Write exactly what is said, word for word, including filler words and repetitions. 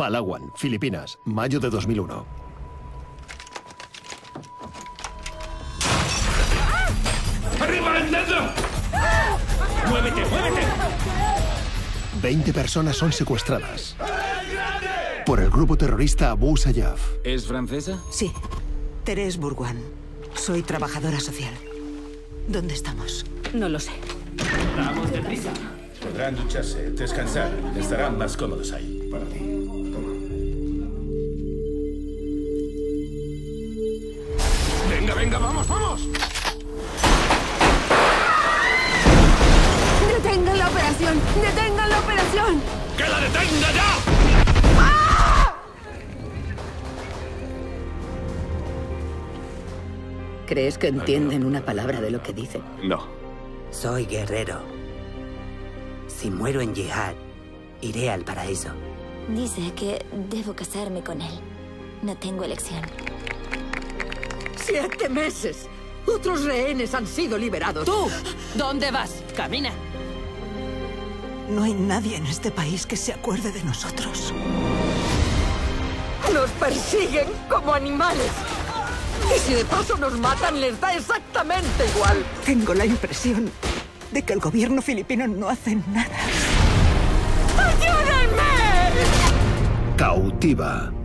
Palawan, Filipinas, mayo de dos mil uno. ¡Arriba, dentro! ¡Muévete, muévete! veinte personas son secuestradas por el grupo terrorista Abu Sayyaf. ¿Es francesa? Sí. Thérèse Bourgoin. Soy trabajadora social. ¿Dónde estamos? No lo sé. Vamos deprisa. Podrán ducharse, descansar. Estarán más cómodos ahí. Para ti. Toma. ¡Venga, venga, vamos, vamos! ¡Detengan la operación! ¡Detengan la operación! ¡Que la detenga ya! ¿Crees que entienden una palabra de lo que dicen? No. Soy guerrero. Si muero en yihad, iré al paraíso. Dice que debo casarme con él. No tengo elección. ¡Siete meses! Otros rehenes han sido liberados. ¡Tú! ¿Dónde vas? ¡Camina! No hay nadie en este país que se acuerde de nosotros. Nos persiguen como animales. Y si de paso nos matan, les da exactamente igual. Tengo la impresión de que el gobierno filipino no hace nada. ¡Ayúdenme! Cautiva.